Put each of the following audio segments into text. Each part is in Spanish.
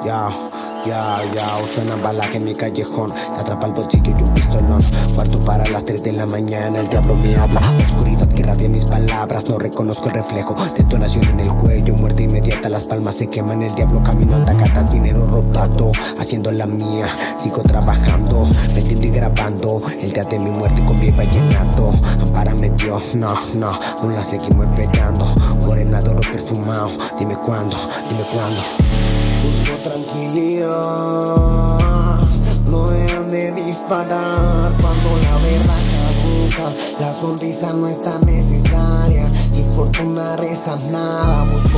Ya, suena bala que en mi callejón te atrapa el bolsillo y un pistolón. Cuarto para las 3 de la mañana, el diablo me habla. Oscuridad que radia mis palabras, no reconozco el reflejo. Detonación en el cuello, muerte inmediata, las palmas se queman. El diablo camino anda, cata, dinero robado, haciendo la mía, sigo trabajando, vendiendo y grabando. El día de mi muerte con mi vallenato. Ampárame Dios, no, la seguimos esperando. Morena de oro perfumado, dime cuándo. Busco tranquilidad, no dejan de disparar cuando la verdad caduca. La sonrisa no es tan necesaria, sin fortuna rezas nada. Busco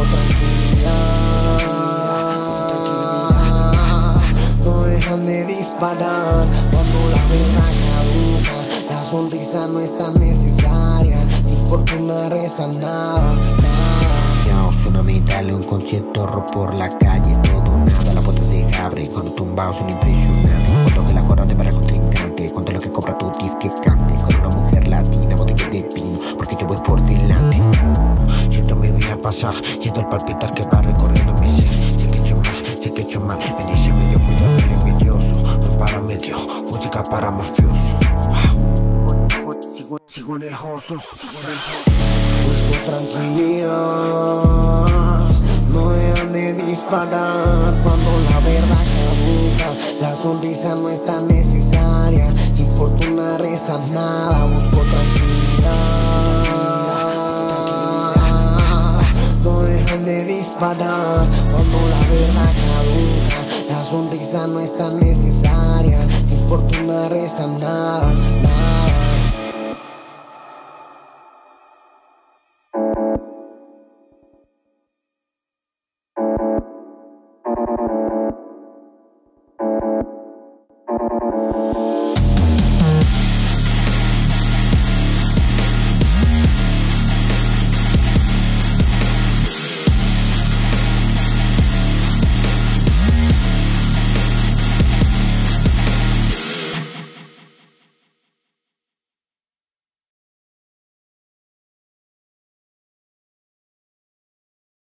tranquilidad, no dejan de disparar cuando la verdad caduca. La sonrisa no es tan necesaria, sin fortuna rezas nada. Suena metal, un concierto rock por la calle, todo nada, la puerta se abre, cuando tumbados son impresionantes, cuando que la corriente para el contrincante, cuánto lo que cobra tu tif que cante, con una mujer latina, botella de vino, porque yo voy por delante, siento mi vida pasar, siento el palpitar que va recorriendo mi ser, sé que he hecho mal, bendíceme Dios, cuídame del envidioso, ampárame Dios, música para mafiosos, sigo en el hustle, busco tranquilidad, no dejan de disparar cuando la verdad caduca. La sonrisa no es tan necesaria, sin fortuna rezas nada. Busco tranquilidad, no dejan de disparar cuando la verdad caduca. La sonrisa no es tan necesaria, sin fortuna rezas nada.